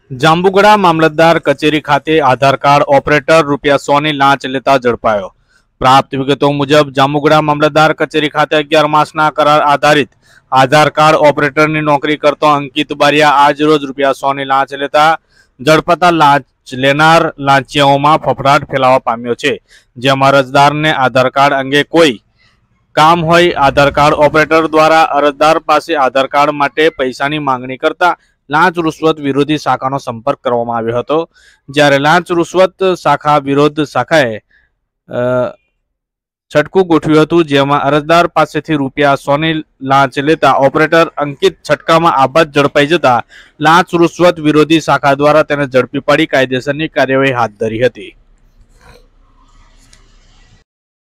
જાંબુગડા મામલતદાર કચેરી ખાતે આધાર card operator ₹100 ની લાંચ લેતા ઝડપાયો। પ્રાપ્ત વિગતો મુજબ જાંબુગડા મામલતદાર કચેરી ખાતે 11 માસના કરાર આધારિત આધાર કાર્ડ ઓપરેટરની નોકરી કરતો અંકિત બારિયા આજ રોજ ₹100 ની લાંચ લેતા ઝડપાતા લાંચ લેનાર લાંચિયાઓમાં ફફડાટ ફેલાવા પામ્યો છે। જેમાં અરજદારને આધાર કાર્ડ અંગે કોઈ કામ હોય આધાર કાર્ડ ઓપરેટર દ્વારા અરજદાર પાસે આધાર કાર્ડ માટે પૈસાની માંગણી કરતા લાંચ રૂશ્વત વિરોધી શાખાનો સંપર્ક કરવામાં આવ્યો હતો। જ્યારે લાંચ રૂશ્વત શાખા વિરોધ શાખાએ છટકું ગોઠવ્યું હતું, જેમાં અરજદાર પાસેથી ₹100 ની લાંચ લેતા ઓપરેટર અંકિત છટકામાં આબાદ ઝડપાઈ જતા લાંચ રૂશ્વત વિરોધી શાખા દ્વારા તેને ઝડપી પાડી કાયદેસરની કાર્યવાહી હાથ ધરી હતી।